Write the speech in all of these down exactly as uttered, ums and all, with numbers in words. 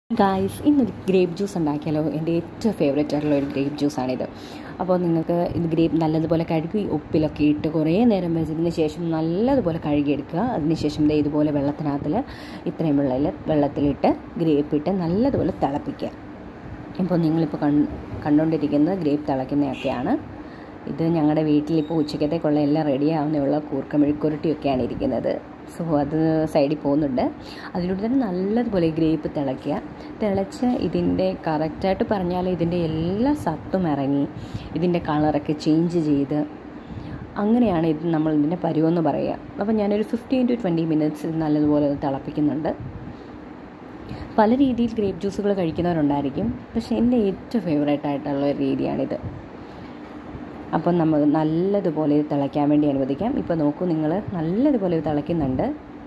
Guys ഇന്നൊരു grape juice ഉണ്ടാക്കിയാലോ. എൻ്റെ ഏറ്റവും ഫേവറേറ്റ് ആയിട്ടുള്ള ഒരു ഗ്രേപ്പ് ജ്യൂസാണിത്. അപ്പോൾ നിങ്ങൾക്ക് ഇത് ഗ്രേപ്പ് നല്ലതുപോലെ കഴുകി ഉപ്പിലൊക്കെ ഇട്ട് കുറേ നേരം വെച്ചതിന് ശേഷം നല്ലതുപോലെ കഴുകിയെടുക്കുക. അതിനുശേഷം ദേ ഇതുപോലെ വെള്ളത്തിനകത്തിൽ ഇത്രയും വെള്ളത്തിൽ വെള്ളത്തിലിട്ട് ഗ്രേപ്പ് ഇട്ട് നല്ലതുപോലെ തിളപ്പിക്കുക. ഇപ്പോൾ നിങ്ങളിപ്പോൾ കൺ കണ്ടുകൊണ്ടിരിക്കുന്നത് ഗ്രേപ്പ് തിളയ്ക്കുന്നതൊക്കെയാണ്. ഇത് ഞങ്ങളുടെ വീട്ടിലിപ്പോൾ ഉച്ചക്കത്തേക്കുള്ള എല്ലാം റെഡി ആവുന്നയുള്ള കൂർക്ക മെഴുക്കുരട്ടിയൊക്കെയാണ് ഇരിക്കുന്നത്. സോ അത് സൈഡിൽ പോകുന്നുണ്ട്. അതിലൂടെ തന്നെ നല്ലതുപോലെ ഗ്രേപ്പ് തിളയ്ക്കുക. തിളച്ച് ഇതിൻ്റെ കറക്റ്റായിട്ട് പറഞ്ഞാൽ ഇതിൻ്റെ എല്ലാ സത്തും ഇറങ്ങി ഇതിൻ്റെ കളറൊക്കെ ചേഞ്ച് ചെയ്ത് അങ്ങനെയാണ് ഇത് നമ്മൾ ഇതിൻ്റെ പരുവെന്ന് പറയുക. അപ്പോൾ ഞാനൊരു ഫിഫ്റ്റീൻ ടു ട്വൻറ്റി മിനിറ്റ്സ് നല്ലതുപോലെ തിളപ്പിക്കുന്നുണ്ട്. പല രീതിയിൽ ഗ്രേപ്പ് ജ്യൂസുകൾ കഴിക്കുന്നവരുണ്ടായിരിക്കും, പക്ഷേ എൻ്റെ ഏറ്റവും ഫേവറേറ്റ് ആയിട്ടുള്ള ഒരു രീതിയാണിത്. അപ്പം നമ്മൾ നല്ലതുപോലെ ഇത് തിളയ്ക്കാൻ വേണ്ടി അനുവദിക്കാം. ഇപ്പോൾ നോക്കൂ, നിങ്ങൾ നല്ലതുപോലെ തിളയ്ക്കുന്നുണ്ട്.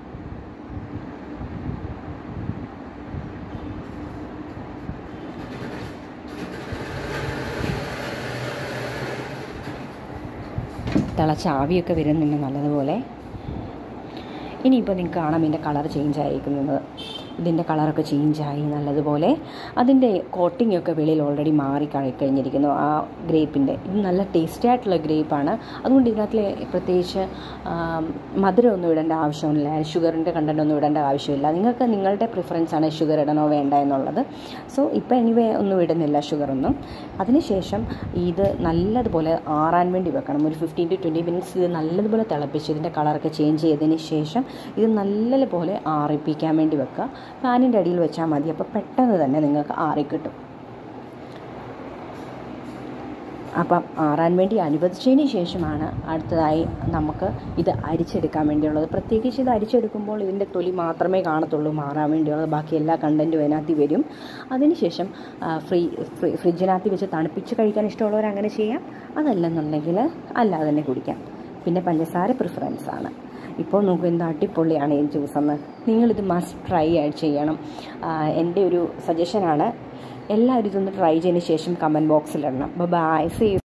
തിളച്ച ആവിയൊക്കെ വരുന്നുണ്ട് നല്ലതുപോലെ. ഇനിയിപ്പോൾ നിങ്ങൾക്ക് കാണാം ഇതിൻ്റെ കളർ ചേഞ്ച് ആയിരിക്കുന്നത്. ഇതിൻ്റെ കളറൊക്കെ ചേഞ്ചായി നല്ലതുപോലെ. അതിൻ്റെ കോട്ടിങ്ങൊക്കെ വെളിയിൽ ഓൾറെഡി മാറി കഴിഞ്ഞിരിക്കുന്നു ആ ഗ്രേപ്പിൻ്റെ. ഇത് നല്ല ടേസ്റ്റി ആയിട്ടുള്ള ഗ്രേപ്പാണ്. അതുകൊണ്ട് ഇതിനകത്ത് പ്രത്യേകിച്ച് മധുരമൊന്നും ഇടേണ്ട ആവശ്യമില്ല, ഷുഗറിൻ്റെ കണ്ടൻ്റ് ഒന്നും ഇടേണ്ട ആവശ്യമില്ല. നിങ്ങൾക്ക് നിങ്ങളുടെ പ്രിഫറൻസാണ് ഷുഗർ ഇടണോ വേണ്ട എന്നുള്ളത്. സോ ഇപ്പോൾ എനിവേ ഒന്നും ഇടുന്നില്ല ഷുഗറൊന്നും. അതിനുശേഷം ഇത് നല്ലതുപോലെ ആറാൻ വേണ്ടി വെക്കണം. ഒരു ഫിഫ്റ്റീൻ ടു ട്വൻറ്റി മിനിറ്റ്സ് ഇത് നല്ലതുപോലെ തിളപ്പിച്ച് ഇതിൻ്റെ കളറൊക്കെ ചേഞ്ച് ചെയ്തതിന് ശേഷം ഇത് നല്ലതുപോലെ ആറിപ്പിക്കാൻ വേണ്ടി വെക്കുക. ഫാനിൻ്റെ അടിയിൽ വെച്ചാൽ മതി. അപ്പോൾ പെട്ടെന്ന് തന്നെ നിങ്ങൾക്ക് ആറിക്കിട്ടും. അപ്പം ആറാൻ വേണ്ടി അനുവദിച്ചതിന് ശേഷമാണ് അടുത്തതായി നമുക്ക് ഇത് അരിച്ചെടുക്കാൻ വേണ്ടിയുള്ളത്. പ്രത്യേകിച്ച് ഇത് അരിച്ചെടുക്കുമ്പോൾ ഇതിൻ്റെ തൊലി മാത്രമേ കാണത്തുള്ളൂ മാറാൻ വേണ്ടിയുള്ളത്. ബാക്കി എല്ലാ കണ്ടൻറ്റും അതിനകത്ത് വരും. അതിനുശേഷം ഫ്രീ ഫ്രീ ഫ്രിഡ്ജിനകത്ത് വെച്ച് തണുപ്പിച്ച് കഴിക്കാൻ ഇഷ്ടമുള്ളവർ അങ്ങനെ ചെയ്യാം. അതല്ലെന്നുണ്ടെങ്കിൽ അല്ലാതെ തന്നെ കുടിക്കാം. പിന്നെ പഞ്ചസാര പ്രിഫറൻസാണ്. ഇപ്പോൾ നോക്കൂ എന്ത് അടിപൊളിയാണ് ഈ ജ്യൂസെന്ന്. നിങ്ങളിത് മസ്റ്റ് ട്രൈ ആയിട്ട് ചെയ്യണം. എൻ്റെ ഒരു സജഷനാണ്. എല്ലാവരും ഇതൊന്ന് ട്രൈ ചെയ്തതിന് ശേഷം കമൻറ്റ് ബോക്സിലിടണം. Bye, see U.